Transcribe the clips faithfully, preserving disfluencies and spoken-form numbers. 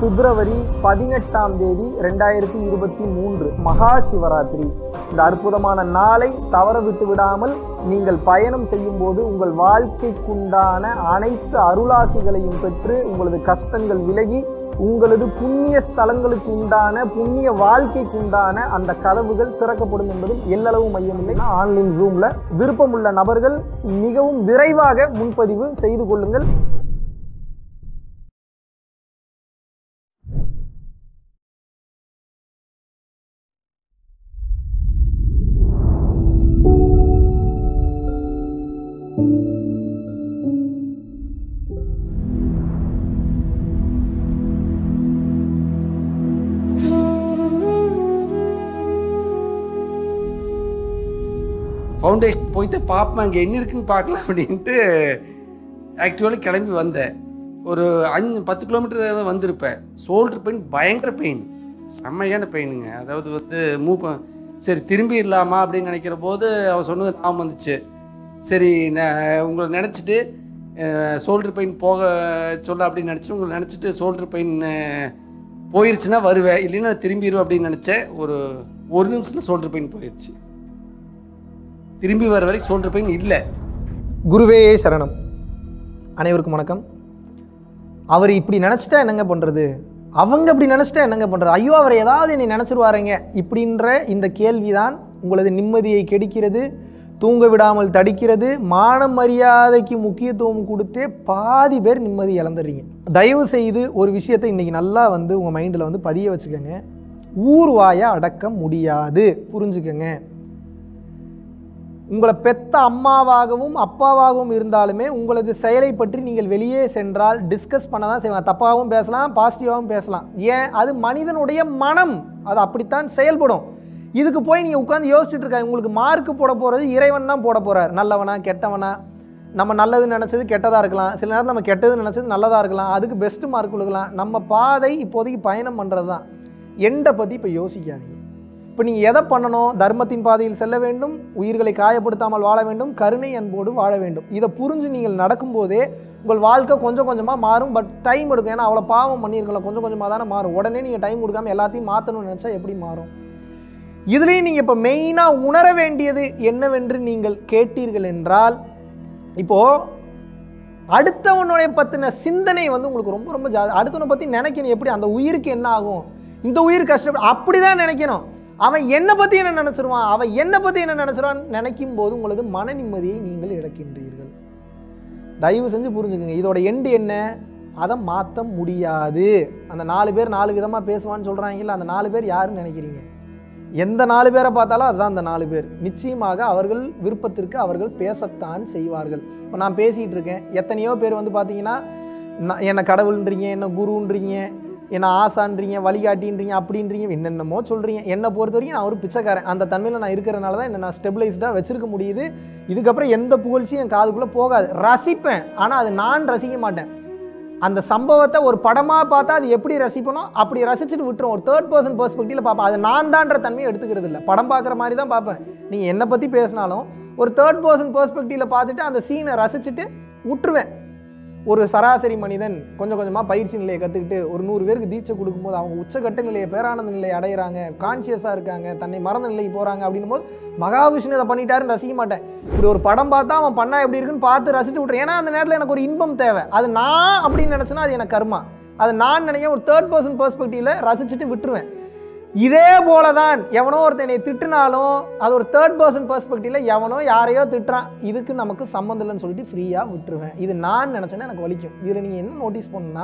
பிப்ரவரி பதினெட்டாம் தேதி ரெண்டாயிரத்தி இருபத்தி மூன்று மகா சிவராத்திரி. இந்த அற்புதமான நாளை தவற விட்டு விடாமல் நீங்கள் பயணம் செய்யும் போது உங்கள் வாழ்க்கைக்குண்டான அனைத்து அருளாசிகளையும் பெற்று உங்களது கஷ்டங்கள் விலகி உங்களது புண்ணிய ஸ்தலங்களுக்கு உண்டான புண்ணிய வாழ்க்கைக்கு உண்டான அந்த கதவுகள் திறக்கப்படும் என்பதில் எல்லளவு மையமில்லை. ஆன்லைன் ஜூம்ல விருப்பமுள்ள நபர்கள் மிகவும் விரைவாக முன்பதிவு செய்து கொள்ளுங்கள். ஃபவுண்டேஷன் போயிட்டு பார்ப்பேன் அங்கே என்ன இருக்குன்னு பார்க்கலாம் அப்படின்ட்டு ஆக்சுவலி கிளம்பி வந்தேன். ஒரு அஞ்சு பத்து கிலோமீட்டர் தான் வந்திருப்பேன். ஷோல்டர் பெயின் பயங்கர பெயின், செம்மையான பெயினுங்க. அதாவது வந்து மூப்ப சரி திரும்பி இல்லாமா அப்படின்னு நினைக்கிற போது அவன் சொன்னது ஞாபகம் வந்துச்சு. சரி நான் உங்களை நினச்சிட்டு ஷோல்டர் பெயின் போக சொல்ல அப்படின்னு நினச்சி உங்களை நினச்சிட்டு ஷோல்டர் பெயின் போயிடுச்சுன்னா வருவேன், இல்லைன்னா திரும்பிடுவேன் அப்படின்னு நினச்சேன். ஒரு ஒரு நிமிஷத்தில் ஷோல்டர் பெயின் போயிடுச்சு. திரும்பி வர வரைக்கும் ஷோல்டர் பெயின் இல்லை. குருவே சரணம். அனைவருக்கும் வணக்கம். அவர் இப்படி நினச்சிட்டா என்னங்க பண்ணுறது, அவங்க இப்படி நினச்சிட்டா என்னங்க பண்ணுறது, ஐயோ அவர் ஏதாவது என்னை நினச்சிருவாருங்க இப்படின்ற இந்த கேள்விதான் உங்களது நிம்மதியை கெடுக்கிறது, தூங்க விடாமல் தடிக்கிறது. மான மரியாதைக்கு முக்கியத்துவம் கொடுத்தே பாதி பேர் நிம்மதி இழந்துடுறீங்க. தயவு செய்து ஒரு விஷயத்தை இன்றைக்கி நல்லா வந்து உங்கள் மைண்டில் வந்து பதிய வச்சுக்கோங்க. ஊர்வாயை அடக்க முடியாது, புரிஞ்சுக்கோங்க. உங்களை பெத்த அம்மாவாகவும் அப்பாவாகவும் இருந்தாலுமே உங்களது செயலை பற்றி நீங்கள் வெளியே சென்றால் டிஸ்கஸ் பண்ண தான் செய்வாங்க. தப்பாகவும் பேசலாம், பாசிட்டிவாகவும் பேசலாம். ஏன், அது மனிதனுடைய மனம், அது அப்படித்தான் செயல்படும். இதுக்கு போய் நீங்கள் உட்காந்து யோசிச்சுட்டு இருக்காங்க. உங்களுக்கு மார்க்கு போட போகிறது இறைவன் தான் போட போகிறார். நல்லவனா கெட்டவனா, நம்ம நல்லது நினச்சது கெட்டதாக இருக்கலாம், சில நேரத்தில் நம்ம கெட்டது நினச்சது நல்லதாக இருக்கலாம், அதுக்கு பெஸ்ட்டு மார்க் கொடுக்கலாம். நம்ம பாதை இப்போதைக்கு பயணம் பண்ணுறது தான். எண்டை பற்றி இப்போ யோசிக்காதீங்க. இப்போ நீங்கள் எதை பண்ணணும், தர்மத்தின் பாதையில் செல்ல வேண்டும், உயிர்களை காயப்படுத்தாமல் வாழ வேண்டும், கருணை அன்போடு வாழ வேண்டும். இதை புரிஞ்சு நீங்கள் நடக்கும்போதே உங்கள் வாழ்க்கை கொஞ்சம் கொஞ்சமாக மாறும். பட் டைம் எடுக்கும். ஏன்னா அவ்வளோ பாவம் பண்ணியிருக்கலாம், கொஞ்சம் கொஞ்சமாக தானே மாறும். உடனே நீங்கள் டைம் கொடுக்காமல் எல்லாத்தையும் மாற்றணும்னு நினச்சா எப்படி மாறும்? இதுலேயும் நீங்கள் இப்போ மெயினாக உணர வேண்டியது என்னவென்று நீங்கள் கேட்டீர்கள் என்றால், இப்போது அடுத்தவனுடைய பற்றின சிந்தனை வந்து உங்களுக்கு ரொம்ப ரொம்ப ஜாதி. அடுத்தவனை பற்றி நினைக்கணும். எப்படி அந்த உயிருக்கு என்ன ஆகும், இந்த உயிர் கஷ்டப்படும், அப்படி தான் நினைக்கணும். அவன் என்னை பற்றி என்ன நினச்சிருவான், அவன் என்னை பற்றி என்ன நினச்சிருவான்னு நினைக்கும் போது உங்களது மன நிம்மதியை நீங்கள் இழக்கின்றீர்கள். தயவு செஞ்சு புரிஞ்சுக்கோங்க. இதோட எண்டு என்ன, அதை மாற்ற முடியாது. அந்த நாலு பேர் நாலு விதமாக பேசுவான்னு சொல்கிறாங்கல்ல, அந்த நாலு பேர் யாருன்னு நினைக்கிறீங்க? எந்த நாலு பேரை பார்த்தாலும் அதுதான் அந்த நாலு பேர். நிச்சயமாக அவர்கள் விருப்பத்திற்கு அவர்கள் பேசத்தான் செய்வார்கள். இப்போ நான் பேசிகிட்டு இருக்கேன், எத்தனையோ பேர் வந்து பார்த்தீங்கன்னா என்னை கடவுள்ன்றீங்க, என்ன குருன்றீங்க, என்ன ஆசான்றீங்க, வழிகாட்டின்றீங்க, அப்படின்றீங்க, என்னென்னமோ சொல்கிறீங்க. என்னை பொறுத்த வரைக்கும் நான் ஒரு பிச்சைக்காரன். அந்த தன்மையில் நான் இருக்கிறனால தான் என்னை நான் ஸ்டெபிளைஸ்டாக வச்சுருக்க முடியுது. இதுக்கப்புறம் எந்த புகழ்ச்சியும் என் காதுக்குள்ளே போகாது. ரசிப்பேன், ஆனால் அது நான் ரசிக்க மாட்டேன். அந்த சம்பவத்தை ஒரு படமாக பார்த்தா அது எப்படி ரசிப்பனோ அப்படி ரசிச்சுட்டு விட்டுரும். ஒரு தேர்ட் பர்சன் பெர்ஸ்பெக்டிவில் பார்ப்பேன். அது நான் தான்ற தன்மையை எடுத்துக்கிறது இல்லை. படம் பார்க்குற மாதிரி தான் பார்ப்பேன். நீங்கள் என்னை பற்றி பேசினாலும் ஒரு தேர்ட் பர்சன் பெர்ஸ்பெக்டிவில் பார்த்துட்டு அந்த சீனை ரசிச்சுட்டு விட்டுருவேன். ஒரு சராசரி மனிதன் கொஞ்சம் கொஞ்சமாக பயிற்சி நிலையை கற்றுக்கிட்டு ஒரு நூறு பேருக்கு தீட்சை கொடுக்கும்போது அவங்க உச்சகட்ட நிலையை, பேரானந்த நிலையை அடைகிறாங்க, கான்சியஸாக இருக்காங்க, தன்னை மறந்த நிலைக்கு போகிறாங்க. அப்படின்னும் போது மகாவிஷ்ணு இதை பண்ணிட்டாருன்னு ரசிக்க மாட்டேன். இப்படி ஒரு படம் பார்த்தா அவன் பண்ணா எப்படி இருக்குன்னு பார்த்து ரசித்து விட்றேன். ஏன்னா அந்த நேரத்தில் எனக்கு ஒரு இன்பம் தேவை. அது நான் அப்படின்னு நினச்சேன்னா அது எனக்கு கர்மா. அது நான் நினைக்க ஒரு தேர்ட் பர்சன் பெர்ஸ்பெக்டிவில் ரசிச்சுட்டு விட்டுருவேன். இதே போல தான் எவனோ ஒருத்தனை திட்டுனாலும் அது ஒரு தேர்ட் பர்சன் பெர்ஸ்பெக்டிவில் எவனோ யாரையோ திட்டுறான், இதுக்கு நமக்கு சம்மந்தம் இல்லைன்னு சொல்லிட்டு ஃப்ரீயாக விட்டுருவேன். இது நான் நினச்சேன்னா எனக்கு வலிக்கும். இதில் நீங்கள் என்ன நோட்டீஸ் பண்ணணும்னா,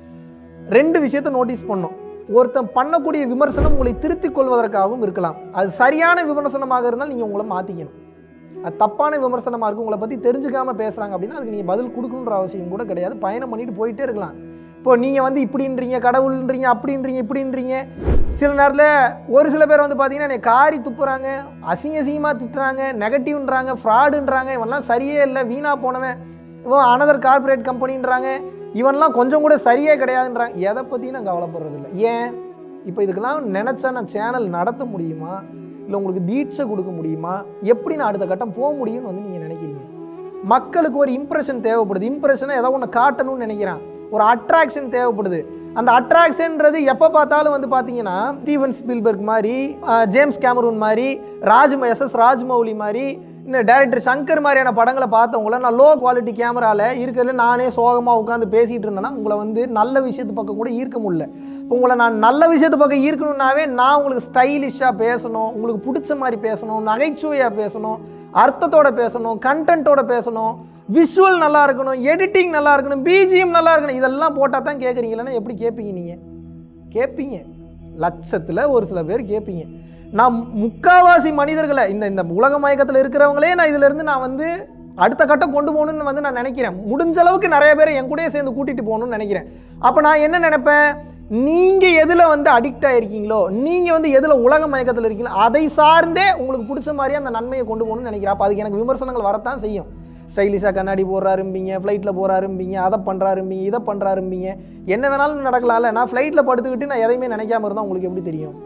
ரெண்டு விஷயத்த நோட்டீஸ் பண்ணணும். ஒருத்தன் பண்ணக்கூடிய விமர்சனம் உங்களை திருத்திக் கொள்வதற்காகவும் இருக்கலாம். அது சரியான விமர்சனமாக இருந்தால் நீங்கள் உங்களை மாற்றிக்கணும். அது தப்பான விமர்சனமாக இருக்கும், உங்களை பற்றி தெரிஞ்சுக்காமல் பேசுகிறாங்க அப்படின்னா அதுக்கு நீங்கள் பதில் கொடுக்கணுன்ற அவசியம் கூட கிடையாது. பயணம் பண்ணிட்டு போயிட்டே இருக்கலாம். இப்போ நீங்கள் வந்து இப்படின்றீங்க, கடவுள்ன்றீங்க, அப்படின்றீங்க, இப்படின்றீங்க. சில நேரத்தில் ஒரு சில பேர் வந்து பார்த்தீங்கன்னா என்னை காரி துப்புறாங்க, அசிங்க அசிங்கமாக திட்டுறாங்க, நெகட்டிவ்ன்றாங்க, ஃப்ராடுன்றாங்க, இவன்லாம் சரியே இல்லை, வீணாக போனவன், இவன் அனதர் கார்பரேட் கம்பெனின்றாங்க, இவன்லாம் கொஞ்சம் கூட சரியே கிடையாதுன்றாங்க. எதை பற்றியும் நான் கவலைப்படுறது இல்லை. ஏன், இப்போ இதுக்கெல்லாம் நினச்சா நான் சேனல் நடத்த முடியுமா, இல்லை உங்களுக்கு தீட்சை கொடுக்க முடியுமா, எப்படி நான் அடுத்த கட்டம் போக முடியும்னு வந்து நீங்கள் நினைக்கிறீங்க. மக்களுக்கு ஒரு இம்ப்ரெஷன் தேவைப்படுது. இம்ப்ரெஷனை ஏதோ ஒன்று காட்டணும்னு நினைக்கிறான். ஒரு அட்ராக்ஷன் தேவைப்படுது. அந்த அட்ராக்ஷன்றது எப்போ பார்த்தாலும் வந்து பார்த்தீங்கன்னா ஸ்டீவன் ஸ்பீல்பர்க் மாதிரி, ஜேம்ஸ் கேமரூன் மாதிரி, ராஜ் எஸ் எஸ் ராஜ்மௌலி மாதிரி, இந்த டைரக்டர் சங்கர் மாதிரியான படங்களை பார்த்தவங்கள நான் லோ குவாலிட்டி கேமராவில் இருக்கிறதுல நானே சோகமாக உட்காந்து பேசிகிட்டு இருந்தேன்னா உங்களை வந்து நல்ல விஷயத்து பக்கம் கூட ஈர்க்க முடியல. இப்போ உங்களை நான் நல்ல விஷயத்து பக்கம் ஈர்க்கணுன்னாவே நான் உங்களுக்கு ஸ்டைலிஷாக பேசணும், உங்களுக்கு பிடிச்ச மாதிரி பேசணும், நகைச்சுவையாக பேசணும், அர்த்தத்தோட பேசணும், கண்டென்ட்டோட பேசணும், விஷுவல் நல்லா இருக்கணும், எடிட்டிங் நல்லா இருக்கணும், பிஜிஎம் நல்லா இருக்கணும். இதெல்லாம் போட்டால் தான் கேட்குறீங்களன்னா எப்படி கேட்பீங்க? நீங்கள் கேட்பீங்க, லட்சத்தில் ஒரு சில பேர் கேட்பீங்க. நான் முக்காவாசி மனிதர்களை இந்த இந்த உலக மயக்கத்தில் இருக்கிறவங்களே நான் இதிலேருந்து நான் வந்து அடுத்த கட்டம் கொண்டு போகணுன்னு வந்து நான் நினைக்கிறேன். முடிஞ்ச அளவுக்கு நிறைய பேரை என் கூடயே சேர்ந்து கூட்டிகிட்டு போகணும்னு நினைக்கிறேன். அப்போ நான் என்ன நினைப்பேன், நீங்கள் எதில் வந்து அடிக்ட் ஆகிருக்கீங்களோ, நீங்கள் வந்து எதில் உலக மயக்கத்தில் இருக்கீங்களோ அதை சார்ந்தே உங்களுக்கு பிடிச்ச மாதிரியே அந்த நன்மையை கொண்டு போகணும்னு நினைக்கிறேன். அப்போ அதுக்கு எனக்கு விமர்சனங்கள் வரத்தான் செய்யும். ஸ்டைலிஷாக கண்ணாடி போடுறாரும்பிங்க, ஃப்ளைட்டில் போகிறாரும்பிங்க, அதை பண்ணுறாரும்பிங்க, இதை பண்ணுறாரும்பிங்க, என்ன வேணாலும் நடக்கலாம்ல. நான் ஃப்ளைட்டில் படுத்துக்கிட்டு நான் எதையுமே நினைக்காம இருந்தால் உங்களுக்கு எப்படி தெரியும்?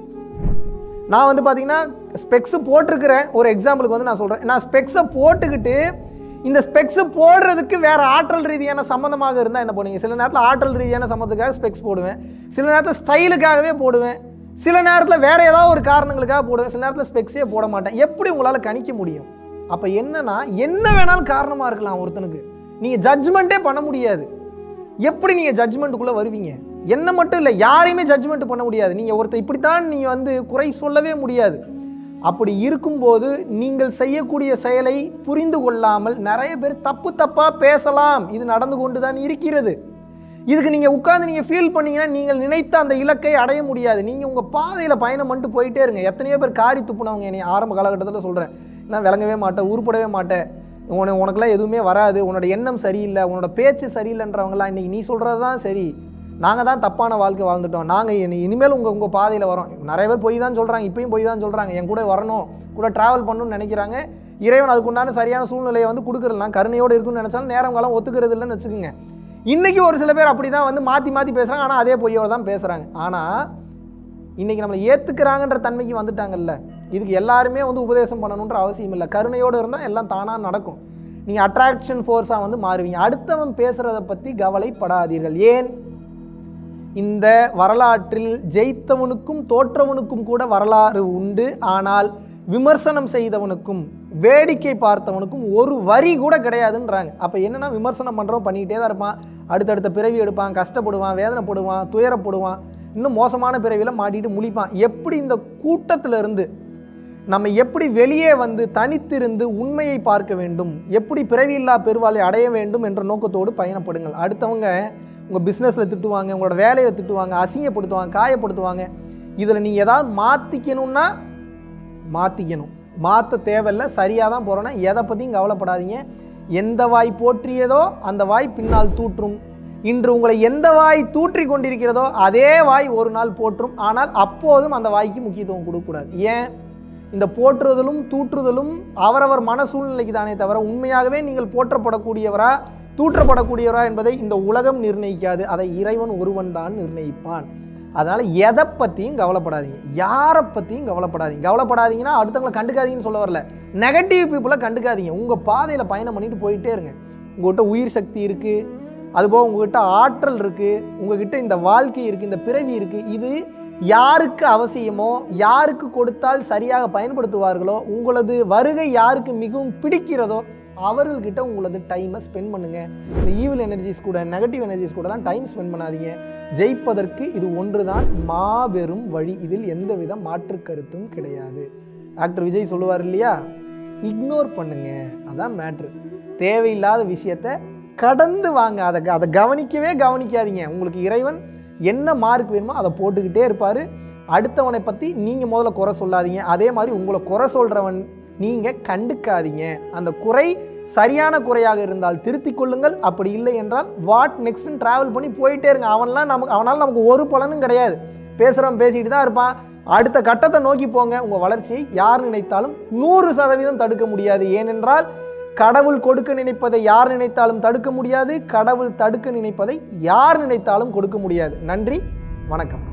நான் வந்து பார்த்தீங்கன்னா ஸ்பெக்ஸு போட்டிருக்கிறேன். ஒரு எக்ஸாம்பிளுக்கு வந்து நான் சொல்கிறேன், நான் ஸ்பெக்ஸை போட்டுக்கிட்டு இந்த ஸ்பெக்ஸு போடுறதுக்கு வேறு ஆற்றல் ரீதியான சம்மந்தமாக இருந்தால் என்ன பண்ணுவீங்க? சில நேரத்தில் ஆற்றல் ரீதியான சம்மந்தத்துக்காக ஸ்பெக்ஸ் போடுவேன், சில நேரத்தில் ஸ்டைலுக்காகவே போடுவேன், சில நேரத்தில் வேறு ஏதாவது ஒரு காரணங்களுக்காக போடுவேன், சில நேரத்தில் ஸ்பெக்ஸே போட மாட்டேன். எப்படி உங்களால் கணிக்க முடியும்? அப்போ என்னன்னா என்ன வேணாலும் காரணமாக இருக்கலாம் ஒருத்தனுக்கு. நீங்கள் ஜட்ஜ்மெண்ட்டே பண்ண முடியாது. எப்படி நீங்கள் ஜட்ஜ்மெண்ட்டுக்குள்ளே வருவீங்க? என்ன மட்டும் இல்லை, யாரையுமே ஜட்ஜ்மெண்ட் பண்ண முடியாது. நீங்கள் ஒருத்தர் இப்படித்தான் நீங்கள் வந்து குறை சொல்லவே முடியாது. அப்படி இருக்கும்போது நீங்கள் செய்யக்கூடிய செயலை புரிந்து கொள்ளாமல் நிறைய பேர் தப்பு தப்பாக பேசலாம். இது நடந்து கொண்டு தான் இருக்கிறது. இதுக்கு நீங்கள் உட்காந்து நீங்கள் ஃபீல் பண்ணீங்கன்னா நீங்கள் நினைத்த அந்த இலக்கை அடைய முடியாது. நீங்கள் உங்கள் பாதையில் பயணம் பண்ணிட்டு போயிட்டே இருங்க. எத்தனையோ பேர் காரி துப்புனவங்க என்னை ஆரம்ப காலகட்டத்தில் சொல்கிறேன், நான் விளங்கவே மாட்டேன், உருப்படவே மாட்டேன், உன உனக்குலாம் எதுவுமே வராது, உன்னோட எண்ணம் சரியில்லை, உன்னோட பேச்சு சரியில்லைன்றவங்களாம் இன்றைக்கி நீ சொல்கிறது தான் சரி, நாங்கள் தான் தப்பான வாழ்க்கை வாழ்ந்துட்டோம், நாங்கள் இனிமேல் உங்கள் உங்கள் பாதையில் வரோம். நிறைய பேர் போய் தான் சொல்கிறாங்க, இப்பயும் போய் தான் சொல்கிறாங்க, என் கூட வரணும், கூட ட்ராவல் பண்ணணும்னு நினைக்கிறாங்க. இறைவன் அதுக்குண்டான சரியான சூழ்நிலையை வந்து கொடுக்குறல, நான் கருணையோடு இருக்குன்னு நினச்சாலும் நேரம் காலம் ஒத்துக்கிறது இல்லைன்னு வச்சுக்கோங்க. இன்றைக்கி ஒரு சில பேர் அப்படி தான் வந்து மாற்றி மாற்றி பேசுகிறாங்க, ஆனால் அதே பொய்யோடு தான் பேசுகிறாங்க. ஆனால் இன்றைக்கி நம்மளை ஏற்றுக்கிறாங்கன்ற தன்மைக்கு வந்துட்டாங்கல்ல. இதுக்கு எல்லாருமே வந்து உபதேசம் பண்ணணுன்ற அவசியம் இல்லை. கருணையோடு இருந்தால் எல்லாம் தானாக நடக்கும். நீங்கள் அட்ராக்ஷன் ஃபோர்ஸாக வந்து மாறுவீங்க. அடுத்தவன் பேசுகிறத பற்றி கவலைப்படாதீர்கள். ஏன்? இந்த வரலாற்றில் ஜெயித்தவனுக்கும் தோற்றவனுக்கும் கூட வரலாறு உண்டு. ஆனால் விமர்சனம் செய்தவனுக்கும் வேடிக்கை பார்த்தவனுக்கும் ஒரு வரி கூட கிடையாதுன்றாங்க. அப்போ என்னென்னா விமர்சனம் பண்ணுறவன் பண்ணிக்கிட்டே தான் இருப்பான், அடுத்தடுத்த பிறவி எடுப்பான், கஷ்டப்படுவான், வேதனைப்படுவான், துயரப்படுவான், இன்னும் மோசமான பிறவியில் மாட்டிட்டு முழிப்பான். எப்படி இந்த கூட்டத்தில் இருந்து நம்ம எப்படி வெளியே வந்து தனித்திருந்து உண்மையை பார்க்க வேண்டும், எப்படி பிறவியில்லா பெருவாளை அடைய வேண்டும் என்ற நோக்கத்தோடு பயணப்படுங்கள். அடுத்தவங்க உங்கள் பிஸ்னஸில் திட்டுவாங்க, உங்களோட வேலையில் திட்டுவாங்க, அசிங்கப்படுத்துவாங்க, காயப்படுத்துவாங்க. இதில் நீங்கள் ஏதாவது மாற்றிக்கணும்னா மாற்றிக்கணும், மாற்ற தேவையில்லை. சரியாக தான் போகிறோன்னா எதை பற்றியும் கவலைப்படாதீங்க. எந்த வாய் போற்றியதோ அந்த வாய் பின்னால் தூற்றும். இன்று உங்களை எந்த வாய் தூற்றி கொண்டிருக்கிறதோ அதே வாய் ஒரு நாள் போற்றும். ஆனால் அப்போதும் அந்த வாய்க்கு முக்கியத்துவம் கொடுக்கக்கூடாது. ஏன்? இந்த போற்றுதலும் தூற்றுதலும் அவரவர் மன சூழ்நிலைக்கு தானே தவிர உண்மையாகவே நீங்கள் போற்றப்படக்கூடியவரா தூற்றப்படக்கூடியவரா என்பதை இந்த உலகம் நிர்ணயிக்காது. அதை இறைவன் ஒருவன் தான் நிர்ணயிப்பான். அதனால் எதை பற்றியும் கவலைப்படாதீங்க, யாரை பற்றியும் கவலைப்படாதீங்க. கவலைப்படாதீங்கன்னா அடுத்தவங்களை கண்டுக்காதீங்கன்னு சொல்ல வரல, நெகட்டிவ் பீப்புளை கண்டுக்காதீங்க. உங்கள் பாதையில் பயணம் பண்ணிட்டு போயிட்டே இருங்க. உங்கள்கிட்ட உயிர் சக்தி இருக்குது, அதுபோல் உங்கள்கிட்ட ஆற்றல் இருக்குது, உங்கள்கிட்ட இந்த வாழ்க்கை இருக்குது, இந்த பிறவி இருக்குது. இது யாருக்கு அவசியமோ, யாருக்கு கொடுத்தால் சரியாக பயன்படுத்துவார்களோ, உங்களது வருகை யாருக்கு மிகவும் பிடிக்கிறதோ அவர்கள்கிட்ட உங்களது டைமை ஸ்பெண்ட் பண்ணுங்கள். இந்த ஈவில் எனர்ஜிஸ் கூட நெகட்டிவ் எனர்ஜிஸ் கூடலாம் டைம் ஸ்பெண்ட் பண்ணாதீங்க. ஜெயிப்பதற்கு இது ஒன்று தான் மாபெரும் வழி. இதில் எந்தவித மாற்று கருத்தும் கிடையாது. டாக்டர் விஜய் சொல்லுவார் இல்லையா, இக்னோர் பண்ணுங்க, அதான் மேட்ரு. தேவையில்லாத விஷயத்தை கடந்து வாங்க, அதை அதை கவனிக்கவே கவனிக்காதீங்க. உங்களுக்கு இறைவன் என்ன மார்க் வேணுமோ அதை போட்டுக்கிட்டே இருப்பார். அடுத்தவனை பற்றி நீங்கள் முதல்ல குறை சொல்லாதீங்க, அதே மாதிரி உங்களை குறை சொல்கிறவன் நீங்கள் கண்டுக்காதீங்க. அந்த குறை சரியான குறையாக இருந்தால் திருத்திக் கொள்ளுங்கள், அப்படி இல்லை என்றால் வாட் நெக்ஸ்ட்னு ட்ராவல் பண்ணி போயிட்டே இருங்க. அவன்லாம் நமக்கு அவனால் நமக்கு ஒரு பலனும் கிடையாது. பேசுகிறவன் பேசிக்கிட்டு தான் இருப்பான். அடுத்த கட்டத்தை நோக்கி போங்க. உங்கள் வளர்ச்சியை யார் நினைத்தாலும் நூறு சதவீதம் தடுக்க முடியாது. ஏனென்றால் கடவுள் கொடுக்க நினைப்பதை யார் நினைத்தாலும் தடுக்க முடியாது, கடவுள் தடுக்க நினைப்பதை யார் நினைத்தாலும் கொடுக்க முடியாது. நன்றி, வணக்கம்.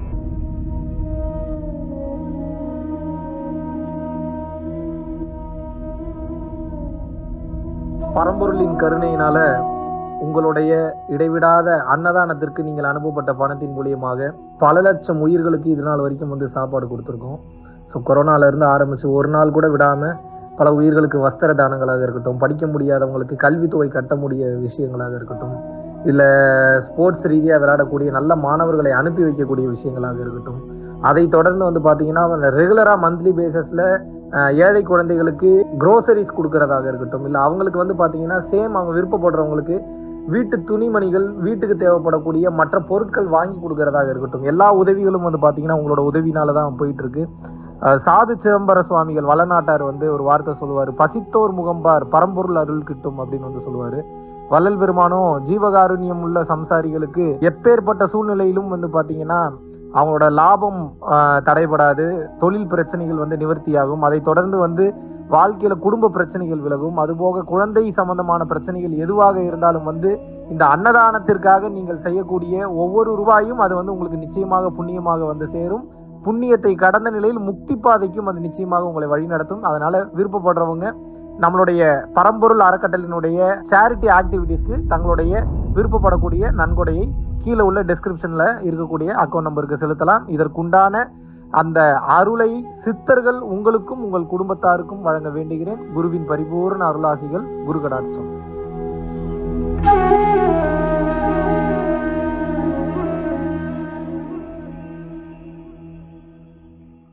பரம்பொருளின் கருணையினால உங்களுடைய இடைவிடாத அன்னதானத்திற்கு நீங்கள் அனுப்பப்பட்ட பணத்தின் மூலியமாக பல லட்சம் உயிர்களுக்கு இது நாள் வரைக்கும் வந்து சாப்பாடு கொடுத்துருக்கோம். ஸோ கொரோனாலேருந்து ஆரம்பித்து ஒரு நாள் கூட விடாமல் பல உயிர்களுக்கு வஸ்திர தானங்களாக இருக்கட்டும், படிக்க முடியாதவங்களுக்கு கல்வித்தொகை கட்ட முடிய விஷயங்களாக இருக்கட்டும், இல்லை ஸ்போர்ட்ஸ் ரீதியாக விளையாடக்கூடிய நல்ல மாணவர்களை அனுப்பி வைக்கக்கூடிய விஷயங்களாக இருக்கட்டும், அதை தொடர்ந்து வந்து பார்த்தீங்கன்னா ரெகுலராக மந்த்லி பேசிஸில் ஏழை குழந்தைகளுக்கு க்ரோசரிஸ் கொடுக்கறதாக இருக்கட்டும், இல்லை அவங்களுக்கு வந்து பார்த்தீங்கன்னா சேம் அவங்க விருப்பப்படுறவங்களுக்கு வீட்டு துணிமணிகள், வீட்டுக்கு தேவைப்படக்கூடிய மற்ற பொருட்கள் வாங்கி கொடுக்கறதாக இருக்கட்டும், எல்லா உதவிகளும் வந்து பார்த்தீங்கன்னா உங்களோட உதவினால தான் போயிட்டு இருக்கு. சாது சிதம்பர சுவாமிகள் வளநாட்டார் வந்து ஒரு வார்த்தை சொல்லுவார், பசித்தோர் முகம்பார் பரம்பொருள் அருள் கிட்டும் அப்படின்னு வந்து சொல்லுவார். வள்ளல் பெருமானும் ஜீவகாருண்யம் உள்ள சம்சாரிகளுக்கு எப்பேற்பட்ட சூழ்நிலையிலும் வந்து பார்த்தீங்கன்னா அவங்களோட லாபம் தடைபடாது, தொழில் பிரச்சனைகள் வந்து நிவர்த்தியாகும், அதை தொடர்ந்து வந்து வாழ்க்கையில குடும்ப பிரச்சனைகள் விலகும், அதுபோக குழந்தை சம்பந்தமான பிரச்சனைகள் எதுவாக இருந்தாலும் வந்து இந்த அன்னதானத்திற்காக நீங்கள் செய்யக்கூடிய ஒவ்வொரு ரூபாயும் அது வந்து உங்களுக்கு நிச்சயமாக புண்ணியமாக வந்து சேரும். புண்ணியத்தை கடந்த நிலையில் முக்தி பாதைக்கும் அது நிச்சயமாக உங்களை வழிநடத்தும். அதனால விருப்பப்படுறவங்க நம்மளுடைய பரம்பொருள் அறக்கட்டளையினுடைய சேரிட்டி ஆக்டிவிட்டீஸ்க்கு தங்களுடைய விருப்பப்படக்கூடிய நன்கொடையை கீழே உள்ள டெஸ்கிரிப்ஷன்ல இருக்கக்கூடிய அக்கௌண்ட் நம்பருக்கு செலுத்தலாம். இதற்குண்டான அந்த அருளை சித்தர்கள் உங்களுக்கும் உங்கள் குடும்பத்தாருக்கும் வழங்க வேண்டுகிறேன். குருவின் பரிபூர்ண அருளாசிகள். குரு கடாட்சம்.